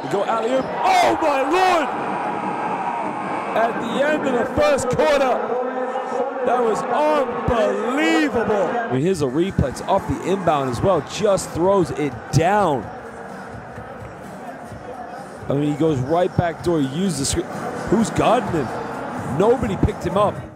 We go alley-oop. Oh my Lord! At the end of the first quarter, that was unbelievable. I mean, here's a replay. It's off the inbound as well. Just throws it down. I mean, he goes right back door. He used the screen. Who's guarding him? Nobody picked him up.